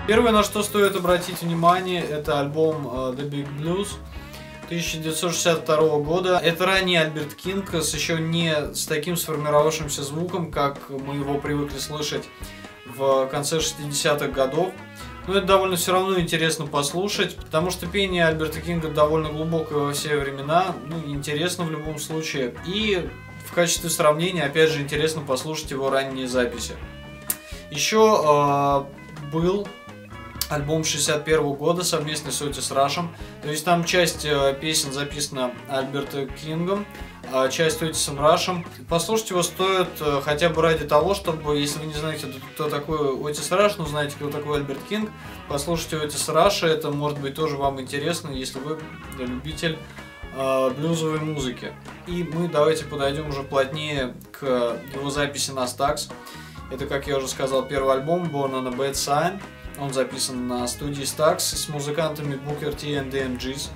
Первое, на что стоит обратить внимание, это альбом The Big Blues 1962 года. Это ранний Альберт Кинг с еще не с таким сформировавшимся звуком, как мы его привыкли слышать в конце 60-х годов. Но это довольно все равно интересно послушать, потому что пение Альберта Кинга довольно глубокое во все времена, ну, интересно в любом случае. И в качестве сравнения, опять же, интересно послушать его ранние записи. Еще был альбом 61 года совместный с Отис Рашем. То есть там часть песен записана Альбертом Кингом, а часть Отисом Рашем. Послушать его стоит хотя бы ради того, чтобы, если вы не знаете, кто такой Отис Раш, но знаете, кто такой Альберт Кинг, послушайте Отис Раша, это может быть тоже вам интересно, если вы любитель блюзовой музыки. И мы давайте подойдем уже плотнее к его записи на Stax. Это, как я уже сказал, первый альбом Born on a Bad Sign. Он записан на студии Stax с музыкантами Booker T и DMGs.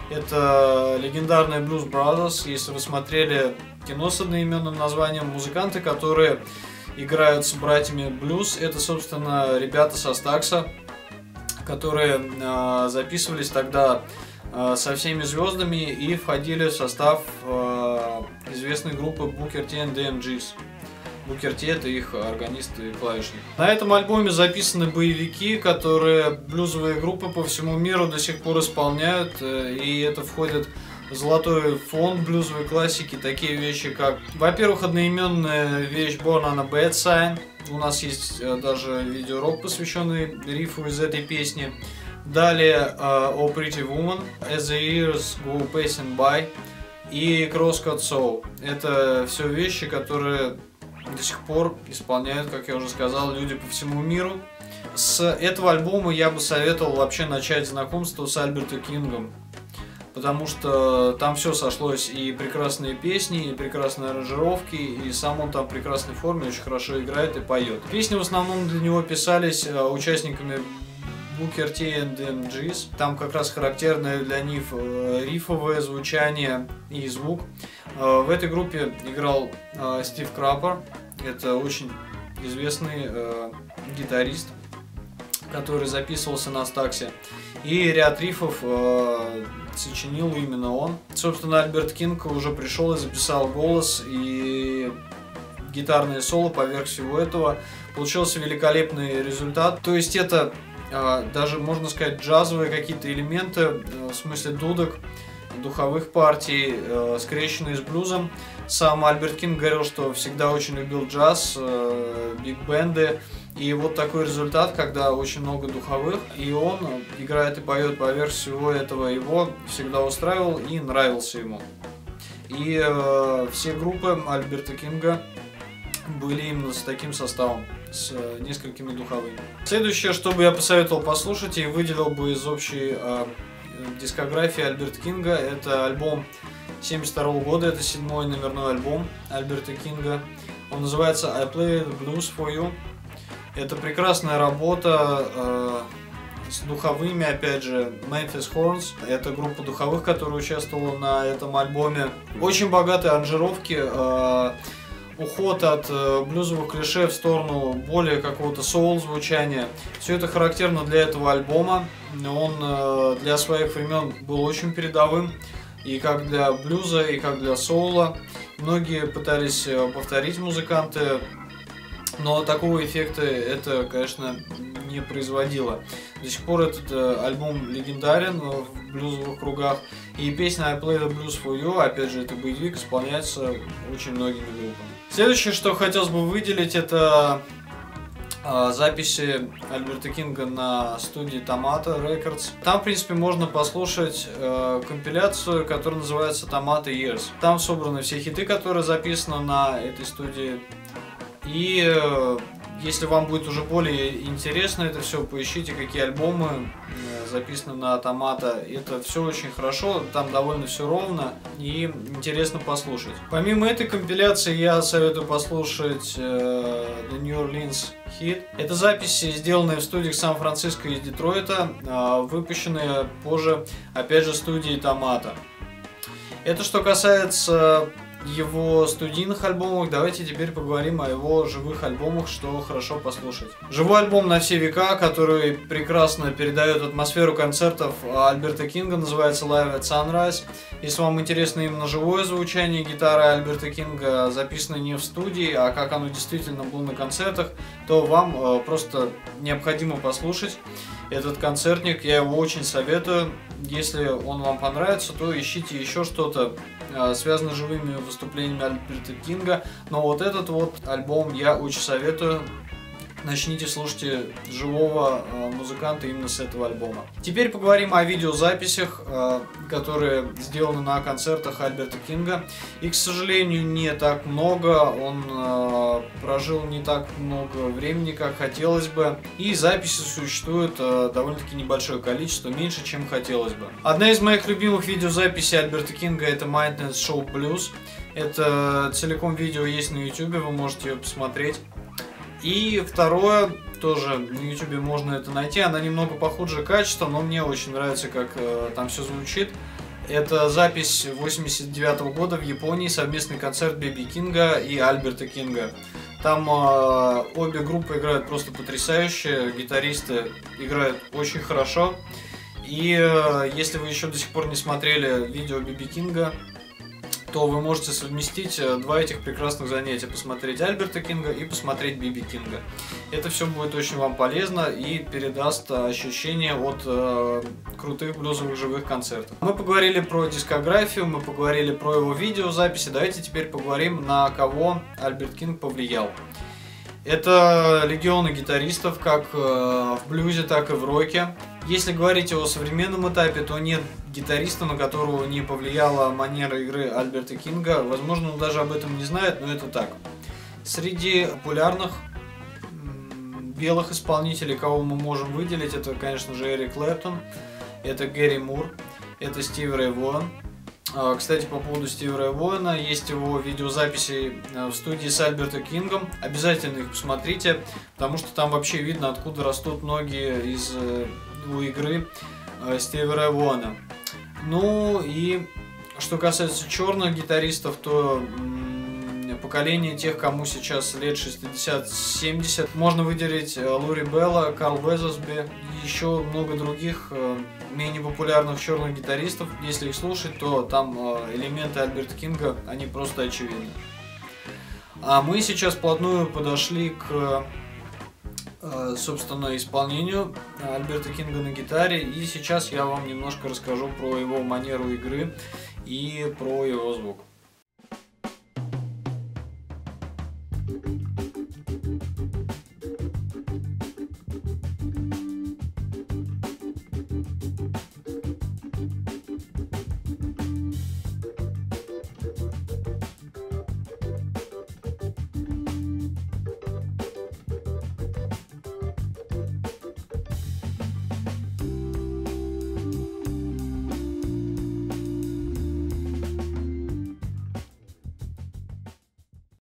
Это легендарные Blues Brothers. Если вы смотрели кино с одноименным названием, музыканты, которые играют с братьями Blues, это, собственно, ребята со Stax, которые записывались тогда со всеми звездами и входили в состав известной группы Booker T и DMGs. Booker T — это их органист и клавишник. На этом альбоме записаны боевики, которые блюзовые группы по всему миру до сих пор исполняют, и это входит в золотой фонд блюзовой классики. Такие вещи, как, во-первых, одноименная вещь Born on a Bad Sign. У нас есть даже видеоролик, посвященный рифу из этой песни. Далее Oh Pretty Woman, As the Years Go Passing By и Crosscut Soul. Это все вещи, которые до сих пор исполняют, как я уже сказал, люди по всему миру. С этого альбома я бы советовал вообще начать знакомство с Альбертом Кингом, потому что там все сошлось, и прекрасные песни, и прекрасные аранжировки, и сам он там в прекрасной форме, очень хорошо играет и поет. Песни в основном для него писались участниками Booker T и DMGs. Там как раз характерное для них рифовое звучание и звук. В этой группе играл Стив Краппер. Это очень известный гитарист, который записывался на Стаксе. И ряд рифов сочинил именно он. Собственно, Альберт Кинг уже пришел и записал голос и гитарное соло поверх всего этого. Получился великолепный результат. То есть это даже, можно сказать, джазовые какие-то элементы, в смысле дудок, духовых партий, скрещенные с блюзом. Сам Альберт Кинг говорил, что всегда очень любил джаз, биг-бенды. И вот такой результат, когда очень много духовых, и он играет и поет поверх всего этого, его всегда устраивал и нравился ему. И все группы Альберта Кинга были именно с таким составом, с несколькими духовыми. Следующее, что бы я посоветовал послушать и выделил бы из общей дискографии Альберта Кинга, это альбом 1972 года, это 7-й номерной альбом Альберта Кинга. Он называется I Play the Blues for You. Это прекрасная работа с духовыми, опять же, Memphis Horns. Это группа духовых, которая участвовала на этом альбоме. Очень богатые аранжировки. Уход от блюзовых клише в сторону более какого-то соул-звучания. Все это характерно для этого альбома. Он для своих времен был очень передовым. И как для блюза, и как для соула. Многие пытались повторить музыканты, но такого эффекта это, конечно, не производило. До сих пор этот альбом легендарен в блюзовых кругах. И песня I Play the Blues for You, опять же, это боевик, исполняется очень многими группами. Следующее, что хотелось бы выделить, это записи Альберта Кинга на студии Tomato Records. Там, в принципе, можно послушать компиляцию, которая называется Tomato Years. Там собраны все хиты, которые записаны на этой студии. И если вам будет уже более интересно это все, поищите, какие альбомы записаны на Tomato. Это все очень хорошо, там довольно все ровно и интересно послушать. Помимо этой компиляции я советую послушать The New Orleans Hit. Это записи, сделанные в студиях Сан-Франциско и Детройта, выпущенные позже, опять же, студией Tomato. Это что касается его студийных альбомах, давайте теперь поговорим о его живых альбомах, что хорошо послушать. Живой альбом на все века, который прекрасно передает атмосферу концертов Альберта Кинга, называется Live at Sunrise. Если вам интересно именно живое звучание гитары Альберта Кинга, записанное не в студии, а как оно действительно было на концертах, то вам просто необходимо послушать этот концертник. Я его очень советую. Если он вам понравится, то ищите еще что-то, связанное с живыми выступлениями Альберта Кинга. Но вот этот вот альбом я очень советую. Начните слушать живого музыканта именно с этого альбома. Теперь поговорим о видеозаписях, которые сделаны на концертах Альберта Кинга. И, к сожалению, не так много. Он прожил не так много времени, как хотелось бы. И записи существует довольно-таки небольшое количество, меньше, чем хотелось бы. Одна из моих любимых видеозаписей Альберта Кинга — это Mindness Show Blues. Это целиком видео есть на YouTube, вы можете ее посмотреть. И второе, тоже на YouTube можно это найти, она немного похуже качеством, но мне очень нравится, как там все звучит. Это запись 1989 года в Японии, совместный концерт Биби Кинга и Альберта Кинга. Там обе группы играют просто потрясающе, гитаристы играют очень хорошо. И если вы еще до сих пор не смотрели видео Биби Кинга, то вы можете совместить два этих прекрасных занятия: посмотреть Альберта Кинга и посмотреть Биби Кинга. Это все будет очень вам полезно и передаст ощущение от крутых блюзовых живых концертов. Мы поговорили про дискографию, мы поговорили про его видеозаписи. Давайте теперь поговорим, на кого Альберт Кинг повлиял. Это легионы гитаристов, как в блюзе, так и в роке. Если говорить о современном этапе, то нет гитариста, на которого не повлияла манера игры Альберта Кинга. Возможно, он даже об этом не знает, но это так. Среди популярных белых исполнителей, кого мы можем выделить, это, конечно же, Эрик Клэптон, это Гэри Мур, это Стиви Рэй Вон. Кстати, по поводу Стива Рэя Вона, есть его видеозаписи в студии с Альбертом Кингом. Обязательно их посмотрите, потому что там вообще видно, откуда растут ноги из его игры Стива Рэя Вона. Ну и что касается черных гитаристов, то поколение тех, кому сейчас лет 60-70, можно выделить Лури Белла, Карл Везерсби и еще много других менее популярных черных гитаристов. Если их слушать, то там элементы Альберта Кинга, они просто очевидны. А мы сейчас вплотную подошли к, собственно, исполнению Альберта Кинга на гитаре. И сейчас я вам немножко расскажу про его манеру игры и про его звук.